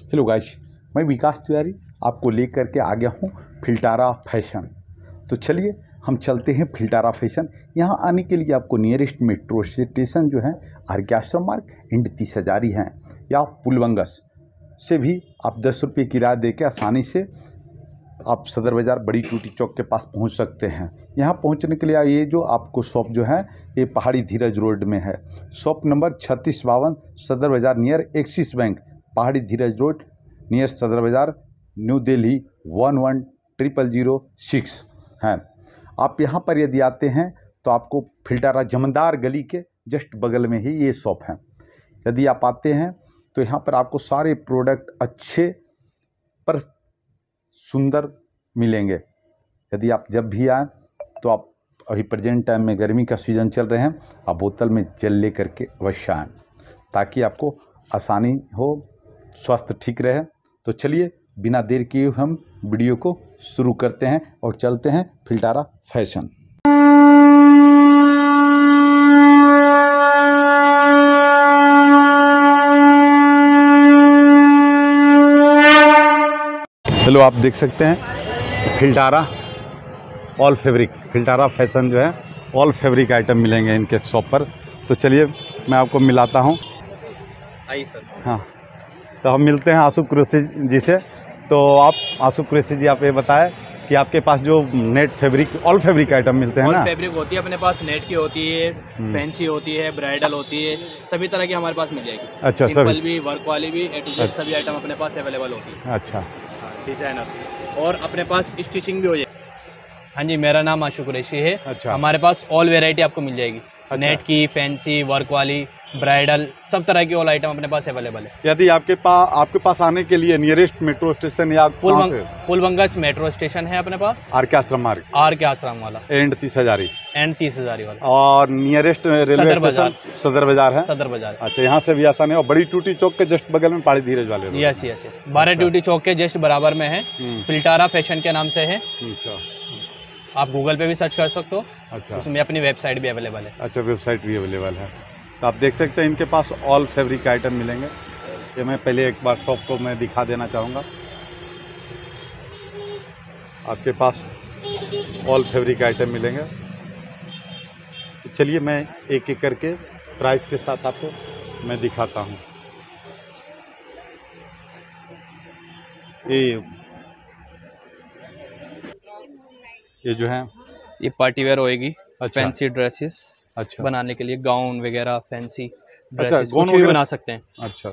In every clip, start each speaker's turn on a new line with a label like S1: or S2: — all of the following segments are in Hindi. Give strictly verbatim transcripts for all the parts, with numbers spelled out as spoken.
S1: हेलो गाइस, मैं विकास तिवारी आपको लेकर के आ गया हूँ फिल्टारा फैशन। तो चलिए हम चलते हैं फिल्टारा फैशन। यहाँ आने के लिए आपको नियरेस्ट मेट्रो स्टेशन जो है आर के आश्रम मार्ग एंड तीस हजारी हैं, या पुलवंगस से भी आप दस रुपये किराया दे के आसानी से आप सदर बाज़ार बड़ी टूटी चौक के पास पहुँच सकते हैं। यहाँ पहुँचने के लिए ये जो आपको शॉप जो है ये पहाड़ी धीरज रोड में है। शॉप नंबर छत्तीस बावन सदर बाज़ार नियर एक्सिस बैंक, पहाड़ी धीरज road near Sadar Bazaar, new Delhi one one triple zero six हैं। आप यहाँ पर यदि आते हैं तो आपको फिल्टारा जमदार गली के जस्ट बगल में ही ये शॉप है। यदि आप आते हैं तो यहाँ पर आपको सारे प्रोडक्ट अच्छे पर सुंदर मिलेंगे। यदि आप जब भी आएँ तो आप अभी प्रेजेंट टाइम में गर्मी का सीज़न चल रहे हैं, आप बोतल में जल ले करके अवश्य आएँ ताकि आपको आसानी हो, स्वास्थ्य ठीक रहे। तो चलिए बिना देर किए हम वीडियो को शुरू करते हैं और चलते हैं फिल्टारा फैशन। हेलो, आप देख सकते हैं फिल्टारा ऑल फैब्रिक, फिल्टारा फैशन जो है ऑल फैब्रिक आइटम मिलेंगे इनके शॉप पर। तो चलिए मैं आपको मिलाता हूँ।
S2: आइए सर।
S1: हाँ, तो हम मिलते हैं आशु कुरैशी जी से। तो आप आशु कुरैशी जी, आप ये बताएं कि आपके पास जो net fabric all fabric item मिलते हैं ना?
S2: ऑल फैब्रिक होती है अपने पास, नेट की होती है, फैंसी होती है, ब्राइडल होती है, सभी तरह की हमारे पास मिल जाएगी।
S1: अच्छा,
S2: सिंपल
S1: सभी
S2: भी, वर्क वाली भी, ए टू जेड सभी आइटम अपने पास अवेलेबल होती है।
S1: अच्छा,
S2: डिजाइनर और अपने पास स्टिचिंग भी हो जाएगी। हाँ जी, मेरा नाम आशु कुरैशी है।
S1: अच्छा।
S2: हमारे पास ऑल वेराइटी आपको मिल जाएगी।
S1: अच्छा।
S2: नेट की, फैंसी, वर्क वाली, ब्राइडल, सब तरह की ऑल आइटम अपने पास अवेलेबल है।
S1: यदि आपके पास आपके पास आने के लिए नियरेस्ट मेट्रो स्टेशन या कहाँ से?
S2: पुलवंगस मेट्रो स्टेशन है अपने पास,
S1: आर के आश्रम मार्ग,
S2: आर के आश्रम वाला
S1: एंड तीस हजारी
S2: एंड तीस हजारी वाला,
S1: और नियरेस्ट रेलवे
S2: सदर
S1: स्टेशन
S2: बाजार।
S1: सदर बाजार है।
S2: सदर बाजार।
S1: अच्छा, यहाँ से भी आसान है। और बड़ी टूटी चौक के जस्ट बगल में पहाड़ी धीरज वाले रोड।
S2: यस यस यस बारह ड्यूटी चौक के जस्ट बराबर में है। फिल्टारा फैशन के नाम से है।
S1: अच्छा,
S2: आप गूगल पे भी सर्च कर सकते हो।
S1: अच्छा,
S2: उसमें अपनी वेबसाइट भी अवेलेबल है।
S1: अच्छा, वेबसाइट भी अवेलेबल है। तो आप देख सकते हैं इनके पास ऑल फैब्रिक आइटम मिलेंगे। ये मैं पहले एक बार शॉप को मैं दिखा देना चाहूँगा। आपके पास ऑल फैब्रिक आइटम मिलेंगे। तो चलिए मैं एक एक करके प्राइस के साथ आपको मैं दिखाता हूँ। ये ये जो है
S2: ये पार्टी वेयर होएगी।
S1: अच्छा।
S2: फैंसी ड्रेसेस
S1: अच्छा,
S2: बनाने के लिए, गाउन वगैरह, फैंसी
S1: अच्छा,
S2: ड्रेसेस
S1: गाउन
S2: कुछ भी
S1: वगैरह
S2: बना सकते हैं।
S1: अच्छा,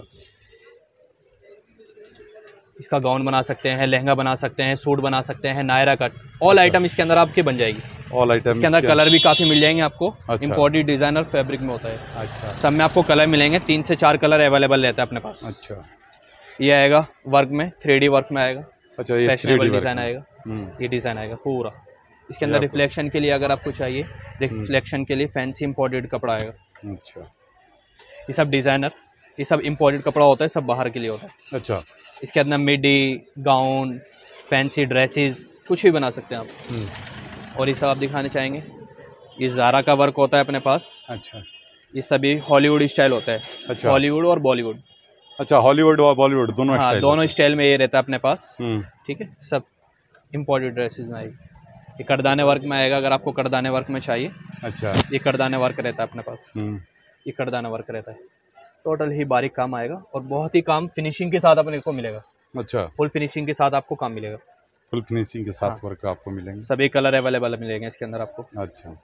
S2: इसका गाउन बना सकते हैं, लहंगा बना सकते हैं, सूट बना सकते हैं, नायरा कट, ऑल आइटम इसके अंदर आपके बन जाएगी।
S1: ऑल आइटम
S2: इसके अंदर कलर भी काफ़ी मिल जाएंगे आपको।
S1: अच्छा।
S2: इम्पोर्टेड डिज़ाइनर फैब्रिक में होता है।
S1: अच्छा,
S2: सब में आपको कलर मिलेंगे, तीन से चार कलर अवेलेबल रहता है अपने पास।
S1: अच्छा,
S2: ये आएगा वर्क में, थ्री डी वर्क में आएगा।
S1: अच्छा, ये
S2: फैशनेबल डिज़ाइन आएगा।
S1: हम्म,
S2: ये डिज़ाइन आएगा पूरा। इसके अंदर रिफ्लेक्शन के लिए अगर आपको चाहिए, रिफ्लेक्शन के लिए फैंसी इम्पोर्टेड कपड़ा आएगा।
S1: अच्छा,
S2: ये सब डिज़ाइनर, ये सब इम्पोर्टेड कपड़ा होता है, सब बाहर के लिए होता है।
S1: अच्छा,
S2: इसके अंदर मिडी, गाउन, फैंसी ड्रेसेस कुछ भी बना सकते हैं आप। और ये सब आप दिखाने चाहेंगे, ये ज़ारा का वर्क होता है अपने पास।
S1: अच्छा,
S2: ये सभी हॉलीवुड स्टाइल होता है।
S1: अच्छा,
S2: हॉलीवुड और बॉलीवुड।
S1: अच्छा, हॉलीवुड और बॉलीवुड दोनों
S2: हाँ,
S1: स्टाइल
S2: दोनों स्टाइल में ये रहता है अपने पास।
S1: हम्म,
S2: ठीक है, सब इम्पोर्टेड ड्रेसेस में आएगी। ये करदाने वर्क में आएगा, अगर आपको करदाने वर्क में चाहिए।
S1: अच्छा,
S2: ये करदाने वर्क रहता है अपने पास।
S1: हम्म,
S2: ये करदाना वर्क रहता है। टोटल ही बारीक काम आएगा और बहुत ही काम फिनिशिंग के साथ अपने को मिलेगा।
S1: अच्छा,
S2: फुल फिनिशिंग के साथ आपको काम मिलेगा।
S1: फुल फिनिशिंग के साथ
S2: हाँ।
S1: वर्क आपको मिलेंगे।
S2: सभी कलर अवेलेबल मिलेंगे इसके अंदर आपको।
S1: अच्छा,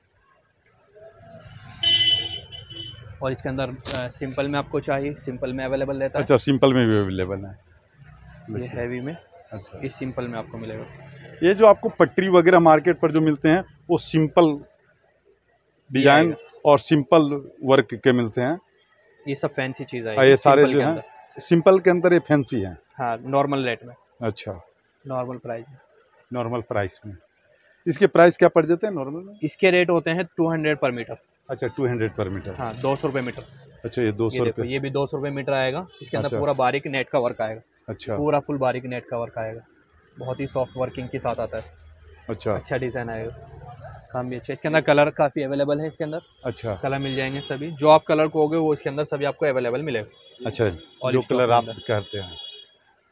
S2: और इसके अंदर सिंपल में आपको चाहिए, सिंपल में अवेलेबल रहता
S1: अच्छा, सिंपल में भी अवेलेबल है।
S2: है। ये हैवी में,
S1: अच्छा,
S2: ये सिंपल में आपको मिलेगा।
S1: ये जो आपको पट्टी वगैरह मार्केट पर जो मिलते हैं वो सिंपल डिजाइन और सिंपल वर्क के मिलते हैं।
S2: ये सब फैंसी चीज़
S1: और
S2: आएगी।
S1: ये सारे
S2: सिंपल
S1: जो
S2: के
S1: हैं
S2: अंदर।
S1: सिंपल के अंदर ये फैंसी हैं।
S2: हाँ, नॉर्मल रेट में,
S1: अच्छा,
S2: नॉर्मल प्राइस में।
S1: नॉर्मल प्राइस में। इसके प्राइस क्या पड़ जाते हैं नॉर्मल में?
S2: इसके रेट होते हैं टू हंड्रेड पर मीटर।
S1: अच्छा, टू हंड्रेड पर मीटर।
S2: हाँ, दो सौ रुपये मीटर।
S1: अच्छा, ये दो
S2: ये
S1: सौ
S2: देखो,
S1: रुपये।
S2: ये भी दो सौ रुपये मीटर आएगा। इसके अंदर
S1: अच्छा।
S2: पूरा बारीक नेट का वर्क आएगा।
S1: अच्छा,
S2: पूरा फुल बारीक नेट का वर्क आएगा। बहुत ही सॉफ्ट वर्किंग के साथ आता है।
S1: अच्छा,
S2: अच्छा डिज़ाइन आएगा, काम भी अच्छा। इसके अंदर कलर काफ़ी अवेलेबल है। इसके अंदर
S1: अच्छा,
S2: कलर मिल जाएंगे सभी, जो आप कलर कहोगे वो इसके अंदर सभी आपको अवेलेबल मिलेगा।
S1: अच्छा,
S2: और
S1: जो
S2: स्टॉक
S1: कलर
S2: के
S1: आप
S2: अंदर।
S1: कहते हैं।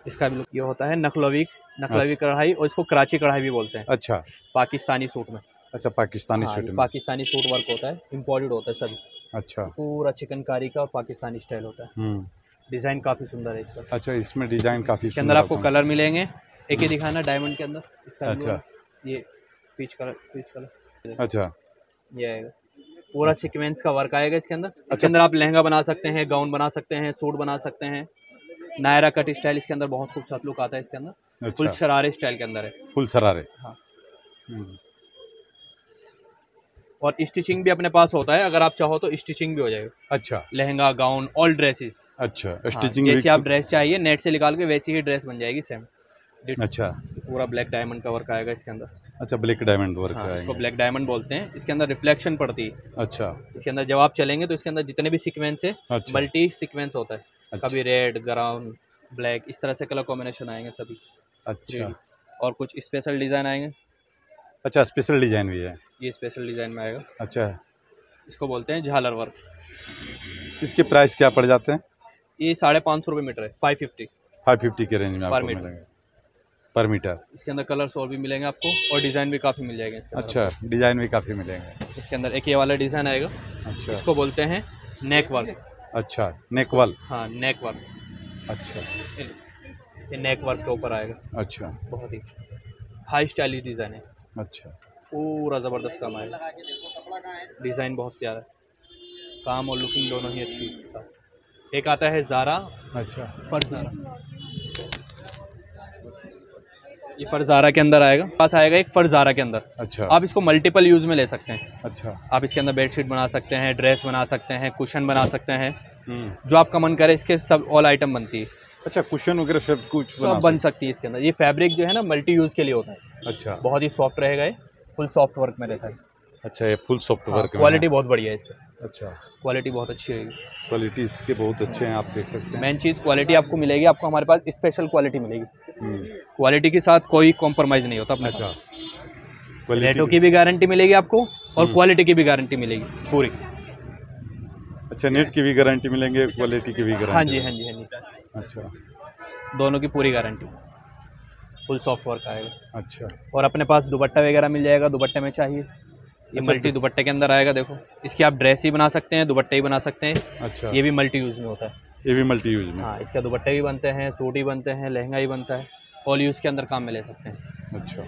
S2: इसका भी look ये होता है नखलवी नखलवी
S1: अच्छा।
S2: कढ़ाई, और इसको कराची कढ़ाई भी बोलते हैं।
S1: अच्छा
S2: पाकिस्तानी सूट में।
S1: अच्छा, पाकिस्तानी
S2: हाँ,
S1: सूट
S2: ये
S1: में।
S2: पाकिस्तानी सूट वर्क होता है, इम्पोर्टेड होता है सभी।
S1: अच्छा।
S2: पूरा चिकनकारी का और पाकिस्तानी स्टाइल होता है।
S1: हम्म।
S2: डिज़ाइन काफ़ी सुंदर है इसका।
S1: अच्छा, इसमें डिजाइन काफी
S2: इसके अंदर
S1: सुंदर
S2: आपको
S1: होता है।
S2: कलर मिलेंगे, एक ही दिखाना डायमंड के अंदर। इसका
S1: अच्छा।
S2: अच्छा। ये पीच कलर, पीच कलर,
S1: अच्छा
S2: ये आएगा। पूरा सीक्वेंस का वर्क आएगा इसके अंदर। इसके अंदर आप लहंगा बना सकते हैं, गाउन बना सकते हैं, सूट बना सकते हैं। नायरा कट स्टाइल इसके अंदर बहुत खूबसूरत लुक आता है इसके अंदर। फुल
S1: अच्छा,
S2: शरारे स्टाइल के अंदर है।
S1: फुल सरारे।
S2: हाँ,
S1: हम्म।
S2: और स्टिचिंग भी अपने पास होता है, अगर आप चाहो तो स्टिचिंग भी हो जाएगा।
S1: अच्छा
S2: लहंगा, गाउन, ऑल ड्रेसेस।
S1: अच्छा,
S2: हाँ,
S1: स्टिचिंग
S2: जैसी
S1: भी।
S2: आप ड्रेस चाहिए नेट से निकाल के वैसी ही ड्रेस बन जाएगी सेम।
S1: अच्छा
S2: पूरा ब्लैक डायमंड का वर्क आएगा इसके अंदर।
S1: अच्छा, ब्लैक डायमंड वर्क
S2: हाँ, इसको
S1: आएंगे।
S2: ब्लैक डायमंड बोलते हैं। इसके अंदर रिफ्लेक्शन पड़ती है।
S1: अच्छा
S2: इसके अंदर जब आप चलेंगे तो इसके अंदर जितने भी सीक्वेंस है,
S1: अच्छा।
S2: मल्टी सीक्वेंस होता है।
S1: अच्छा।
S2: कभी रेड, ब्राउन, ब्लैक, इस तरह से कलर कॉम्बिनेशन आएंगे सभी।
S1: अच्छा
S2: और कुछ स्पेशल डिज़ाइन आएंगे।
S1: अच्छा, स्पेशल डिजाइन भी है।
S2: ये स्पेशल डिज़ाइन में आएगा।
S1: अच्छा,
S2: इसको बोलते हैं झालर वर्क।
S1: इसके प्राइस क्या पड़ जाते हैं?
S2: ये साढ़े पाँच सौ रुपये मीटर है, फाइव फिफ्टी
S1: फाइव फिफ्टी के रेंज में
S2: पर
S1: आपको
S2: मीटर।
S1: मिलेंगे पर मीटर।
S2: इसके अंदर कलर्स और भी मिलेंगे आपको, और डिज़ाइन भी काफ़ी मिल जाएंगे इसके अंदर।
S1: अच्छा, डिजाइन भी काफी मिलेंगे।
S2: इसके अंदर एक ये वाला डिज़ाइन आएगा।
S1: अच्छा
S2: इसको बोलते हैं नेक वर्क।
S1: अच्छा, नेकवाल।
S2: हाँ, नेक वर्क।
S1: अच्छा
S2: ये नेक वर्क के ऊपर आएगा।
S1: अच्छा
S2: बहुत ही हाई स्टाइलिश डिज़ाइन है।
S1: अच्छा
S2: पूरा ज़बरदस्त काम आएगा। डिज़ाइन बहुत प्यारा है, काम और लुकिंग दोनों ही अच्छी है इसके साथ। एक आता है ज़ारा,
S1: अच्छा
S2: फरज़ारा। ये फरज़ारा के अंदर आएगा। पास आएगा एक फरज़ारा के अंदर।
S1: अच्छा
S2: आप इसको मल्टीपल यूज़ में ले सकते हैं।
S1: अच्छा।
S2: आप इसके अंदर बेडशीट बना सकते हैं, ड्रेस बना सकते हैं, कुशन बना सकते हैं,
S1: हम्म।
S2: जो आपका मन करे इसके सब ऑल आइटम बनती है।
S1: अच्छा, कुशन वगैरह सब कुछ
S2: सब बन सकती है इसके अंदर। ये फैब्रिक जो है ना मल्टी यूज़ के लिए होता है।
S1: अच्छा
S2: बहुत ही सॉफ्ट रहेगा, ये फुल सॉफ्ट वर्क में रहता है।
S1: अच्छा, ये फुल सॉफ्ट वर्क में
S2: क्वालिटी
S1: है।
S2: बहुत बढ़िया है इसका।
S1: अच्छा,
S2: क्वालिटी बहुत अच्छी रहेगी।
S1: क्वालिटी इसके बहुत अच्छे हैं, आप देख सकते हैं।
S2: मेन चीज़ क्वालिटी आपको मिलेगी, आपको हमारे पास स्पेशल क्वालिटी मिलेगी।
S1: हम्म।
S2: क्वालिटी के साथ कोई कॉम्प्रोमाइज़ नहीं होता अपने
S1: अच्छा,
S2: पास।
S1: क्वालिटी
S2: रेटों की भी गारंटी मिलेगी आपको, और
S1: हम्म।
S2: क्वालिटी की भी गारंटी मिलेगी पूरी।
S1: अच्छा, नेट की भी गारंटी मिलेंगे, क्वालिटी की भी गारंटी।
S2: हाँ जी, हाँ जी, हाँ जी,
S1: अच्छा
S2: दोनों की पूरी गारंटी। फुल सॉफ्ट वर्क आएगा।
S1: अच्छा
S2: और अपने पास दुपट्टा वगैरह मिल जाएगा, दुपट्टे में चाहिए ये
S1: अच्छा,
S2: मल्टी दुपट्टे के अंदर आएगा। देखो, इसकी आप ड्रेस ही बना सकते हैं, दुपट्टे ही बना सकते हैं।
S1: अच्छा,
S2: ये भी मल्टी यूज़ में होता है।
S1: ये भी मल्टी यूज में।
S2: हाँ, इसका दुपट्टे भी बनते हैं, सूट ही बनते हैं, लहंगा ही बनता है, ऑल यूज़ के अंदर काम में ले सकते हैं।
S1: अच्छा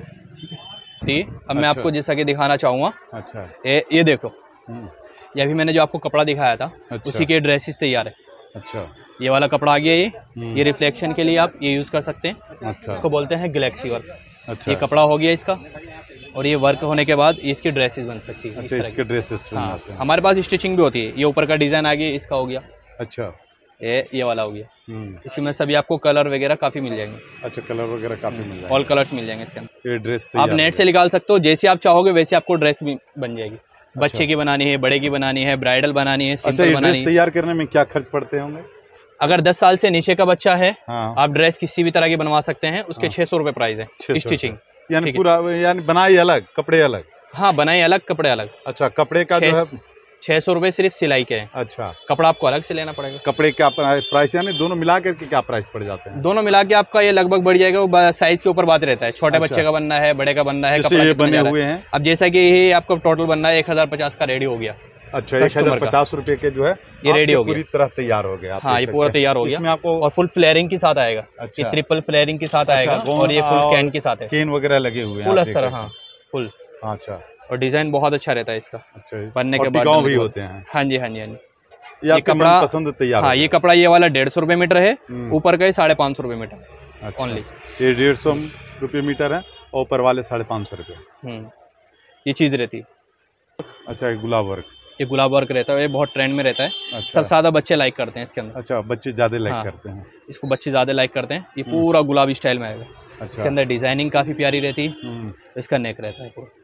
S2: ती अब मैं
S1: अच्छा।
S2: आपको जैसा कि दिखाना चाहूँगा,
S1: अच्छा
S2: ये ये देखो,
S1: हम्म।
S2: ये अभी मैंने जो आपको कपड़ा दिखाया था,
S1: अच्छा।
S2: उसी के ड्रेसेस तैयार है।
S1: अच्छा
S2: ये वाला कपड़ा आ गया, ये
S1: हम्म।
S2: ये रिफ्लेक्शन के लिए आप ये यूज़ कर सकते हैं।
S1: अच्छा
S2: इसको बोलते हैं गैलेक्सी वर्क।
S1: अच्छा
S2: ये कपड़ा हो गया इसका, और ये वर्क होने के बाद इसकी ड्रेसेस बन सकती है इस
S1: अच्छा,
S2: तरह
S1: इसके
S2: की।
S1: ड्रेसेस बन
S2: हाँ,
S1: जाते हैं।
S2: हमारे पास स्टिचिंग भी होती है। ये ऊपर का डिज़ाइन आ गया, इसका हो गया,
S1: अच्छा
S2: ये ये वाला हो गया।
S1: हम्म।
S2: इसमें सभी आपको कलर वगैरह काफ़ी मिल जाएंगे,
S1: अच्छा, कलर वगैरह काफी मिल जाएगा।
S2: ऑल कलर्स मिल जाएंगे इसके अंदर।
S1: ये ड्रेस
S2: आप नेट से निकाल सकते हो, जैसे आप चाहोगे वैसे आपको ड्रेस भी बन जाएगी। बच्चे की बनानी है, बड़े की बनानी है, ब्राइडल बनानी है,
S1: अच्छा,
S2: सिंपल
S1: ये
S2: बनानी
S1: ड्रेस
S2: है।
S1: तैयार करने में क्या खर्च पड़ते होंगे?
S2: अगर दस साल से नीचे का बच्चा है,
S1: हाँ।
S2: आप ड्रेस किसी भी तरह की बनवा सकते हैं, उसके
S1: हाँ।
S2: छः सौ रुपये प्राइस
S1: छह
S2: है
S1: सौ
S2: स्टिचिंग।
S1: यानी
S2: ठीक है।
S1: पूरा, यानी बनाई अलग, कपड़े अलग।
S2: हाँ, बनाई अलग, कपड़े अलग।
S1: अच्छा, कपड़े का जो है।
S2: छः सौ रुपये सिर्फ सिलाई के हैं,
S1: अच्छा,
S2: कपड़ा आपको अलग से लेना पड़ेगा।
S1: कपड़े का प्राइस, यानी दोनों मिला करके क्या प्राइस पड़ जाते हैं?
S2: दोनों मिला के आपका ये लगभग बढ़ जाएगा। वो साइज के ऊपर बात रहता है, छोटे
S1: अच्छा।
S2: बच्चे का बनना है, बड़े का बनना है,
S1: जैसे
S2: कपड़ा
S1: ये
S2: कितना
S1: बने
S2: जा रहा
S1: हुए
S2: है।
S1: हैं।
S2: अब जैसा कि ये आपको टोटल बनना है एक हज़ार पचास का रेडी हो गया।
S1: अच्छा, एक
S2: कस्टमर
S1: हजार
S2: का।
S1: पचास रुपए के जो है
S2: ये रेडी
S1: आपके
S2: हो गया।
S1: पूरी तरह तैयार हो गया। आप
S2: हाँ,
S1: देख
S2: ये
S1: सकते
S2: पूरा
S1: हैं।
S2: तैयार हो गया।
S1: इसमें आपको
S2: और फुल फ्लेयरिंग के साथ आएगा।
S1: अच्छा।
S2: ये ट्रिपल फ्लेयरिंग के साथ आएगा,
S1: अच्छा,
S2: और ये फुल
S1: और
S2: कैन के साथ है,
S1: केन वगैरह लगे हुए हैं,
S2: फुल
S1: आप देख
S2: अस्तर।
S1: सकते
S2: हाँ, फुल।
S1: हैं। अच्छा,
S2: और डिज़ाइन बहुत अच्छा रहता है इसका
S1: अच्छा,
S2: बनने
S1: और
S2: के बाद।
S1: टिकाऊ
S2: डलने
S1: भी
S2: के बाद।
S1: होते हैं।
S2: हाँ जी, हाँ जी, हाँ जी।
S1: ये आपका
S2: कपड़ा
S1: पसंद तैयार
S2: हाँ,
S1: हो
S2: ये
S1: गया।
S2: कपड़ा ये वाला डेढ़ सौ रुपये मीटर है,
S1: हम्म।
S2: ऊपर का साढ़े पाँच सौ रुपये मीटर
S1: अच्छा,
S2: ओनली।
S1: ये डेढ़ सौ रुपये मीटर है, और ऊपर वाले साढ़े पाँच सौ रुपये।
S2: हम्म, ये चीज़ रहती है।
S1: अच्छा, ये गुलाब वर्क।
S2: ये गुलाब वर्क रहता है, ये बहुत ट्रेंड में रहता है।
S1: अच्छा।
S2: सब ज़्यादा बच्चे लाइक करते हैं इसके अंदर।
S1: अच्छा, बच्चे ज़्यादा लाइक
S2: हाँ।
S1: करते हैं।
S2: इसको बच्चे ज़्यादा लाइक करते हैं। ये पूरा गुलाबी स्टाइल में आएगा।
S1: अच्छा।
S2: इसके अंदर डिज़ाइनिंग काफ़ी प्यारी रहती है।
S1: हम्म।
S2: इसका नेक रहता है पूरा,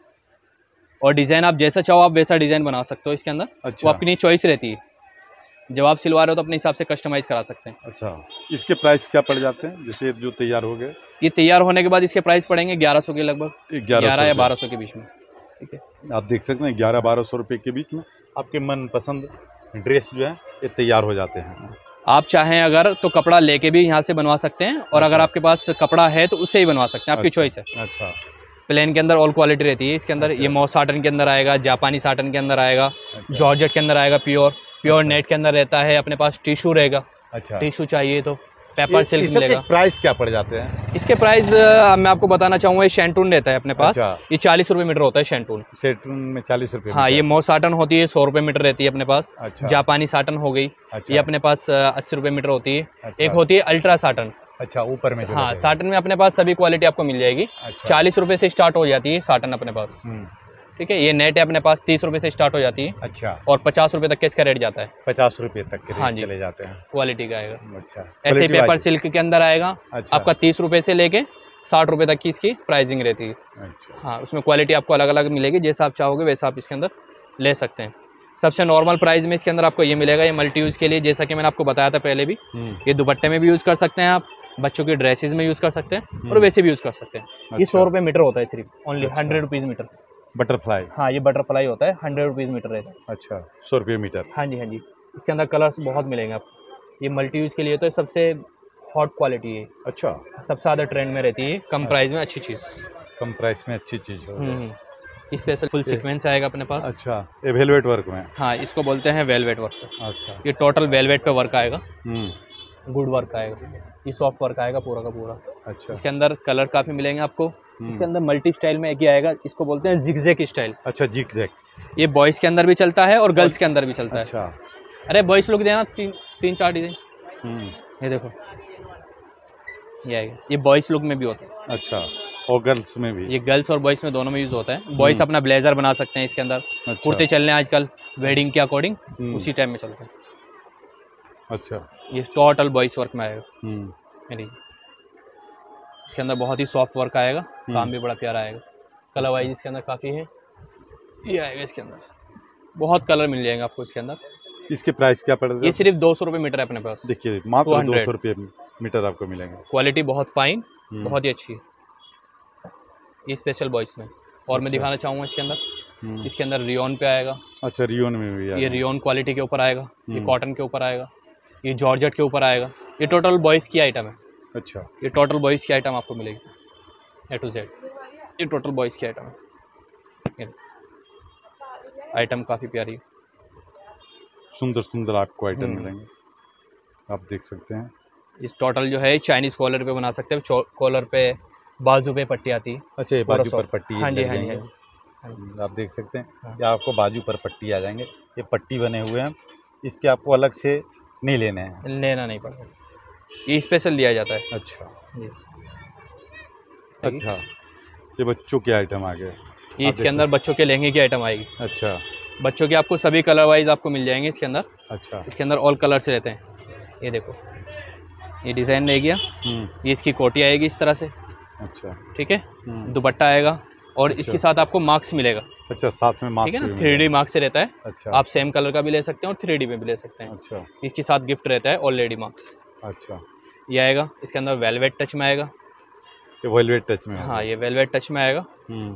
S2: और डिज़ाइन आप जैसा चाहो आप वैसा डिज़ाइन बना सकते हो इसके अंदर।
S1: अच्छा।
S2: वो अपनी चॉइस रहती है, जब आप सिलवा रहे हो तो अपने हिसाब से कस्टमाइज़ करा सकते हैं।
S1: अच्छा, इसके प्राइस क्या पड़ जाते हैं? जैसे जो तैयार हो गए,
S2: ये तैयार होने के बाद इसके प्राइस पड़ेंगे ग्यारह सौ के लगभग, ग्यारह या बारह सौ के बीच में। ठीक है,
S1: आप देख सकते हैं ग्यारह बारह सौ रुपये के बीच में आपके मनपसंद ड्रेस जो है ये तैयार हो जाते हैं।
S2: आप चाहें अगर तो कपड़ा लेके भी यहाँ से बनवा सकते हैं, और अगर आपके पास कपड़ा है तो उससे ही बनवा सकते हैं, आपकी चॉइस है।
S1: अच्छा।
S2: प्लेन के अंदर ऑल क्वालिटी रहती है इसके अंदर। ये मॉस साटन के अंदर आएगा, जापानी साटन के अंदर आएगा, जॉर्जेट के अंदर आएगा, प्योर प्योर नेट के अंदर रहता है। अपने पास टिश्यू रहेगा। अच्छा। टिश्यू चाहिए तो पेपर सिल्क मिलेगा।
S1: प्राइस क्या पड़ जाते हैं
S2: इसके? प्राइस मैं आपको बताना चाहूँगा, ये शैंटून रहता है अपने पास। अच्छा। ये चालीस रुपए मीटर होता है शैंटून।
S1: शैंटून में चालीस रुपए?
S2: हाँ, ये मॉस साटन होती है, सौ रुपए मीटर रहती है अपने पास। अच्छा। जापानी साटन हो गई। अच्छा। ये अपने पास अस्सी रुपए मीटर होती है। अच्छा। एक होती है अल्ट्रा साटन।
S1: अच्छा, ऊपर में?
S2: हाँ, साटन में अपने पास सभी क्वालिटी आपको मिल जाएगी। अच्छा। चालीस रुपए से स्टार्ट हो जाती है साटन अपने पास। ठीक है। ये नेट है अपने पास, तीस रुपए से स्टार्ट हो जाती है। अच्छा। और पचास रुपए तक के इसका रेट जाता है। पचास रुपए तक के रेट? हाँ जी, चले जाते हैं। क्वालिटी का आएगा। अच्छा। ऐसे पेपर सिल्क के अंदर आएगा। अच्छा। आपका तीस रुपए से लेके साठ रुपए तक की इसकी प्राइसिंग रहती है। अच्छा। हाँ, उसमें क्वालिटी आपको अलग अलग मिलेगी, जैसा आप चाहोगे वैसा आप इसके अंदर ले सकते हैं। सबसे नॉर्मल प्राइस में इसके अंदर आपको ये मिलेगा। ये मल्टी यूज के लिए, जैसा कि मैंने आपको बताया था पहले भी, ये दुपट्टे में भी यूज कर सकते हैं आप, बच्चों की ड्रेसेस में यूज कर सकते हैं, और वैसे भी यूज कर सकते हैं। अच्छा। ये सौ रुपए मीटर होता है सिर्फ, only hundred rupees metre. Butterfly? हाँ, ये बटरफ्लाई होता है, हंड्रेड रुपीज़ मीटर रहता है। अच्छा, सौ रुपये मीटर? हाँ जी, हाँ जी। इसके अंदर कलर्स बहुत मिलेंगे आपको। ये मल्टी यूज़ के लिए तो सबसे हॉट क्वालिटी है। अच्छा। सबसे ज़्यादा ट्रेंड में रहती है, कम प्राइस में अच्छी चीज़। कम प्राइस में अच्छी चीज़ है। स्पेशल फुल सीक्वेंस आएगा अपने पास। अच्छा, ये वेलवेट वर्क में? हाँ, इसको बोलते हैं वेलवेट वर्क। अच्छा। ये टोटल वेलवेट पे वर्क आएगा, गुड वर्क आएगा, ये सॉफ्ट वर्क आएगा पूरा का पूरा। अच्छा। इसके अंदर कलर काफ़ी मिलेंगे आपको। इसके अंदर मल्टी स्टाइल में एक ही आएगा, इसको बोलते हैं जिगजैग स्टाइल। अच्छा, जिगजैग। ये बॉयज़ के अंदर भी चलता है और गर्ल्स के अंदर भी चलता है। अच्छा। अरे बॉयज़ लोग देना तीन तीन चार डिजाइन। ये देखो, ये आएगा, ये बॉयज़ लुक में भी होता है। अच्छा, और गर्ल्स में भी? ये गर्ल्स और बॉयज़ में दोनों में यूज़ होता है। बॉयज़ अपना ब्लेजर बना सकते हैं इसके अंदर। अच्छा। कुर्ते चलने आजकल वेडिंग के अकॉर्डिंग, उसी टाइम में चलते हैं। अच्छा। ये टोटल बॉयज़ वर्क में आएगा। इसके अंदर बहुत ही सॉफ्ट वर्क आएगा, काम भी बड़ा प्यारा आएगा। कलर वाइज इसके अंदर काफ़ी है। ये आएगा, इसके अंदर बहुत कलर मिल जाएंगे आपको इसके अंदर। इसके प्राइस क्या पड़ेगा? ये सिर्फ दो सौ रुपये मीटर है अपने पास। देखिए, मात्र दो सौ रुपये मीटर आपको मिलेंगे। क्वालिटी बहुत फाइन, बहुत ही अच्छी है। ये स्पेशल बॉयज़ में। और मैं दिखाना चाहूँगा इसके अंदर, इसके अंदर रियोन पे आएगा। अच्छा, रियोन में भी? ये रियोन क्वालिटी के ऊपर आएगा, ये कॉटन के ऊपर आएगा, ये जॉर्जेट के ऊपर आएगा। ये टोटल बॉयज़ की आइटम है। अच्छा। ये टोटल बॉयज़ की आइटम आपको मिलेगी, ए टू जेड। ये टोटल बॉयज़ की आइटम है। आइटम काफ़ी प्यारी है, सुंदर सुंदर आपको आइटम मिलेंगे, आप देख सकते हैं। इस टोटल जो है चाइनीज़ कॉलर पे बना सकते हैं। कॉलर पे बाजू पे पट्टी आती है। अच्छा, ये बाजू पर पट्टी? हाँ जी, हाँ जी, हाँ जी। आप देख सकते हैं, हाँ। या आपको बाजू पर पट्टी आ जाएंगे। ये पट्टी बने हुए हैं, इसके आपको अलग से नहीं लेने हैं, लेना नहीं पड़ेगा, ये स्पेशल दिया जाता है। अच्छा जी। अच्छा, ये बच्चों के आइटम आ गए। ये इसके अंदर बच्चों के लहंगे की आइटम आएगी। अच्छा। बच्चों के आपको सभी कलर वाइज आपको मिल जाएंगे इसके अंदर। अच्छा। इसके अंदर ऑल कलर्स रहते हैं। ये देखो, ये डिज़ाइन रह गया, ये इसकी कोटी आएगी इस तरह से। अच्छा। ठीक है। दुपट्टा आएगा, और अच्छा। इसके साथ आपको मार्क्स मिलेगा। अच्छा, साथ में मार्क्स? ठीक है ना, थ्री डी मार्क्स से रहता है। अच्छा। आप सेम कलर का भी ले सकते हैं और थ्री डी में भी ले सकते हैं। अच्छा। इसके साथ गिफ्ट रहता है ऑलरेडी मार्क्स। अच्छा। ये आएगा, इसके अंदर वेलवेट टच में आएगा। ये वेलवेट टच में? हाँ, ये वेलवेट टच में आएगा।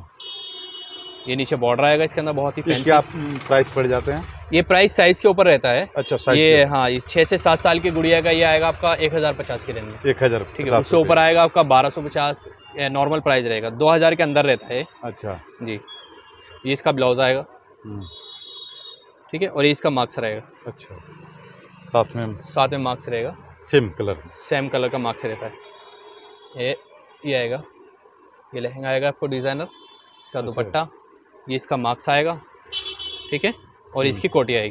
S2: ये नीचे बॉर्डर आएगा इसके अंदर, बहुत ही फैंसी। क्या प्राइस पड़ जाते हैं? ये प्राइस साइज के ऊपर रहता है। अच्छा, साइज ये? हाँ, ये छः से सात साल की गुड़िया का ये आएगा आपका एक हज़ार पचास के रेंज में। एक हज़ार? ठीक है। उससे ऊपर आएगा आपका बारह सौ पचास, नॉर्मल प्राइस रहेगा, दो हज़ार के अंदर रहता है। अच्छा जी। ये इसका ब्लाउज आएगा। ठीक है, और ये इसका मार्क्स रहेगा। अच्छा, साथ में? साथ में मार्क्स रहेगा, सेम कलर? सेम कलर का मार्क्स रहता है। ये ये आएगा, ये लहंगा आएगा आपको डिज़ाइनर, इसका दुपट्टा, ये इसका मार्क्स आएगा। ठीक है, और इसकी कोटी आएगी,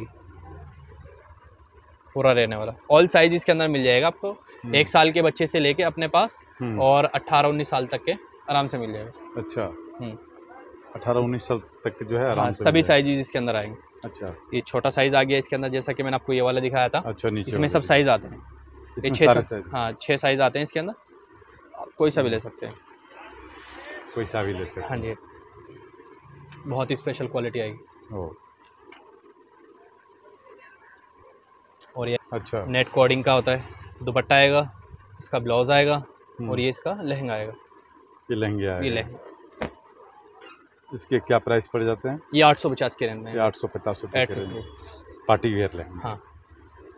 S2: पूरा रहने वाला। ऑल साइज इसके अंदर मिल जाएगा आपको, एक साल के बच्चे से लेके अपने पास और अट्ठारह उन्नीस साल तक के आराम से मिल जाएगा। अच्छा, अठारह उन्नीस साल तक जो है आराम से सभी साइजेज इसके अंदर आएंगे। अच्छा, ये छोटा साइज आ गया इसके अंदर, जैसा कि मैंने आपको ये वाला दिखाया था। अच्छा, इसमें सब साइज आते हैं, ये छः, हाँ छः साइज आते हैं इसके अंदर, आप कोई सा भी ले सकते हैं, कोई सा भी ले सकते हैं। हाँ जी, बहुत ही स्पेशल क्वालिटी आएगी। ओ। और ये अच्छा नेट कोडिंग का होता है, दुपट्टा आएगा, इसका ब्लाउज आएगा, और ये इसका लहंगा आएगा। ये लहंगा आएगा, ये लहंगा। इसके क्या प्राइस पड़ जाते हैं? ये आठ सौ पचास के रेंज में। ये आठ सौ पचास रुपये के रेंज में पार्टी वेयर लहंगा। हाँ,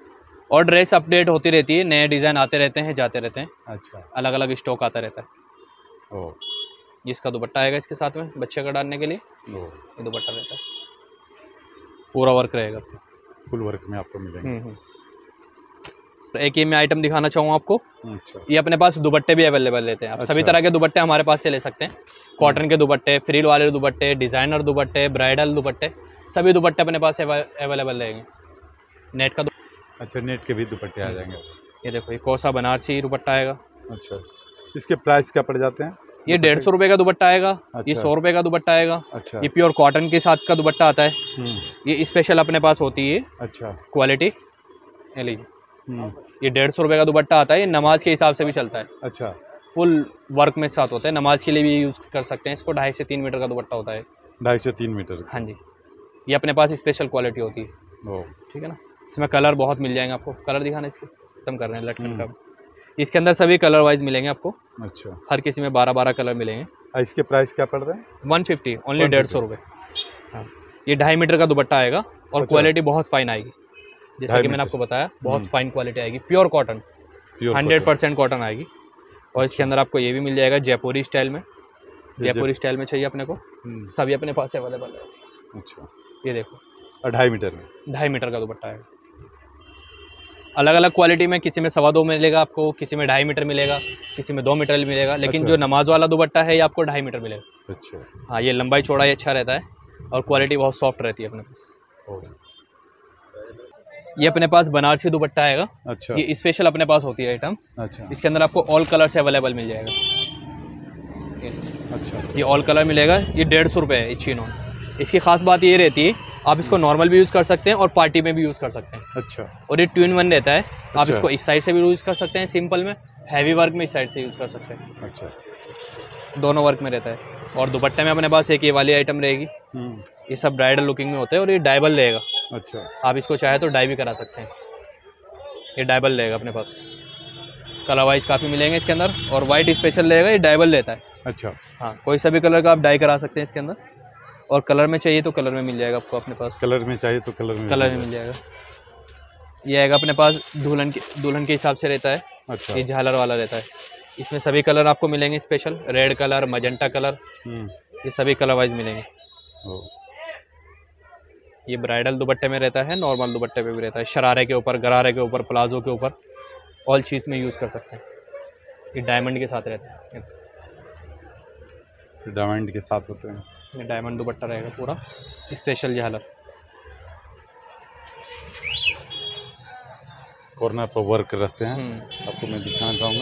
S2: और ड्रेस अपडेट होती रहती है, नए डिज़ाइन आते रहते हैं, जाते रहते हैं।
S1: अच्छा,
S2: अलग अलग स्टॉक आता रहता है।
S1: ओ
S2: इसका दुपट्टा आएगा इसके साथ में बच्चे का डालने के लिए,
S1: ओ
S2: ये दुपट्टा रहता है, पूरा वर्क रहेगा,
S1: फुल वर्क में आपको मिलेंगे।
S2: तो एक ये मैं आइटम दिखाना चाहूँगा आपको।
S1: अच्छा,
S2: ये अपने पास दुपट्टे भी अवेलेबल रहते हैं, आप
S1: अच्छा।
S2: सभी तरह के दुपट्टे हमारे पास से ले सकते हैं। कॉटन के दुपट्टे, फ्रिल वाले दुपट्टे, डिज़ाइनर दुपट्टे, ब्राइडल दुपट्टे, सभी दुपट्टे अपने पास अवेलेबल रहेंगे। नेट का
S1: अच्छा, नेट के भी दुपट्टे आ जाएंगे।
S2: ये देखो, ये कोसा बनारसी दुपट्टा आएगा।
S1: अच्छा, इसके प्राइस क्या पड़ जाते हैं?
S2: ये डेढ़ सौ रुपये का दुपट्टा आएगा।
S1: अच्छा।
S2: ये सौ रुपये का दुपट्टा आएगा।
S1: अच्छा,
S2: ये प्योर कॉटन के साथ का दुपट्टा आता है। ये स्पेशल अपने पास होती है
S1: अच्छा
S2: क्वालिटी, ये लीजिए। ये डेढ़ सौ रुपये का दुपट्टा आता है, ये नमाज के हिसाब से भी चलता है।
S1: अच्छा,
S2: फुल वर्क में साथ होता है, नमाज के लिए भी यूज़ कर सकते हैं इसको। ढाई से तीन मीटर का दुपट्टा होता है।
S1: ढाई से तीन मीटर
S2: हाँ जी, ये अपने पास स्पेशल क्वालिटी होती है।
S1: ओ
S2: ठीक है ना। इसमें कलर बहुत मिल जाएंगे आपको। कलर दिखाना इसके, खत्म कर रहे हैं लटकन का। इसके अंदर सभी कलर वाइज मिलेंगे आपको।
S1: अच्छा,
S2: हर किसी में बारह बारह कलर मिलेंगे।
S1: इसके प्राइस क्या पड़ रहे हैं?
S2: वन फिफ्टी ओनली, डेढ़ सौ रुपये। हाँ, ये ढाई मीटर का दुपट्टा आएगा और क्वालिटी बहुत फाइन आएगी, जैसे कि मैंने आपको बताया, बहुत फाइन क्वालिटी आएगी। Pure cotton, hundred percent cotton आएगी। और इसके अंदर आपको ये भी मिल जाएगा जयपुरी स्टाइल में। जयपुरी स्टाइल में चाहिए अपने को, सभी अपने पास अवेलेबल रहती है।
S1: अच्छा,
S2: ये देखो,
S1: ढाई मीटर में
S2: ढाई मीटर का दुपट्टा है। अलग अलग क्वालिटी में, किसी में सवा दो मिलेगा आपको, किसी में ढाई मीटर मिलेगा, किसी में दो मीटर मिलेगा। लेकिन
S1: अच्छा।
S2: जो नमाज वाला दुपट्टा है ये आपको ढाई मीटर मिलेगा।
S1: अच्छा,
S2: हाँ, ये लंबाई चौड़ाई अच्छा रहता है और क्वालिटी बहुत सॉफ्ट रहती है अपने पास।
S1: ओ
S2: ये अपने पास बनारसी दुपट्टा आएगा।
S1: अच्छा,
S2: ये स्पेशल अपने पास होती है आइटम।
S1: अच्छा,
S2: इसके अंदर आपको ऑल कलर से अवेलेबल मिल जाएगा। ये,
S1: अच्छा,
S2: ये ऑल कलर मिलेगा। ये डेढ़ सौ रुपये है चिनोन। इसकी खास बात ये रहती है, आप इसको नॉर्मल भी यूज़ कर सकते हैं और पार्टी में भी यूज़ कर सकते हैं।
S1: अच्छा,
S2: और ये ट्विन वन रहता है, आप
S1: अच्छा।
S2: इसको इस साइड से भी यूज़ कर सकते हैं सिंपल में, हैवी वर्क में इस साइड से यूज़ कर सकते हैं।
S1: अच्छा,
S2: दोनों वर्क में रहता है। और दुपट्टे में अपने पास एक ये वाली आइटम रहेगी। ये सब ब्राइडल लुकिंग में होते हैं और ये डाइबल रहेगा।
S1: अच्छा,
S2: आप इसको चाहे तो डाई भी करा सकते हैं। ये डाइबल रहेगा अपने पास। कलर वाइज काफ़ी मिलेंगे इसके अंदर, और वाइट स्पेशल रहेगा, ये डाइबल रहता है।
S1: अच्छा,
S2: हाँ, कोई सा भी कलर का आप डाई करा सकते हैं इसके अंदर। और कलर में चाहिए तो कलर में मिल जाएगा आपको अपने पास।
S1: कलर में चाहिए तो कलर में
S2: कलर में मिल जाएगा। ये आएगा अपने पास दुल्हन के दुल्हन के हिसाब से रहता है।
S1: अच्छा,
S2: ये झालर वाला रहता है। इसमें सभी कलर आपको मिलेंगे special, red colour, magenta colour, ये सभी कलर वाइज मिलेंगे।
S1: ओ
S2: ये ब्राइडल दुपट्टे में रहता है, नॉर्मल दुपट्टे पे भी रहता है, शरारे के ऊपर, गरारे के ऊपर, प्लाजो के ऊपर, ऑल चीज़ में यूज़ कर सकते हैं। ये डायमंड के साथ रहता है।
S1: डायमंड के साथ होते हैं।
S2: ये डायमंड दुपट्टा रहेगा पूरा स्पेशल झालर।
S1: कॉर्नर पर वर्क रहते हैं, आपको मैं दिखाना चाहूँगा।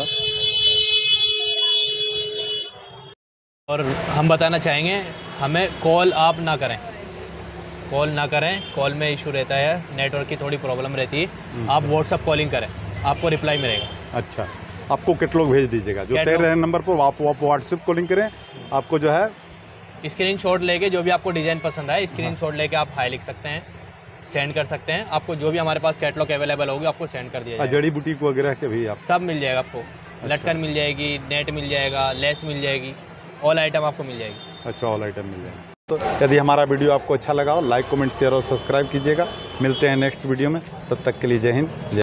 S2: और हम बताना चाहेंगे, हमें कॉल आप ना करें, कॉल ना करें। कॉल में इशू रहता है, नेटवर्क की थोड़ी प्रॉब्लम रहती है। आप व्हाट्सअप कॉलिंग करें, आपको रिप्लाई मिलेगा।
S1: अच्छा, आपको कैटलॉग भेज दीजिएगा जो तय रहे नंबर पर, आप आप व्हाट्सएप कॉलिंग करें, आपको जो है
S2: स्क्रीन शॉट लेके जो भी आपको डिज़ाइन पसंद आए, स्क्रीन शॉट लेके आप हाई लिख सकते हैं, सेंड कर सकते हैं। आपको जो भी हमारे पास कैटलॉग अवेलेबल होगी आपको सेंड कर दिया जाएगा।
S1: जड़ी बूटी वगैरह के भी आप
S2: सब मिल जाएगा आपको। अच्छा। लटकन मिल जाएगी, नेट मिल जाएगा, लेस मिल जाएगी, ऑल आइटम आपको मिल जाएगी।
S1: अच्छा, ऑल आइटम मिल जाएगी। तो यदि हमारा वीडियो आपको अच्छा लगा हो, लाइक कमेंट शेयर और सब्सक्राइब कीजिएगा। मिलते हैं नेक्स्ट वीडियो में, तब तक के लिए जय हिंद।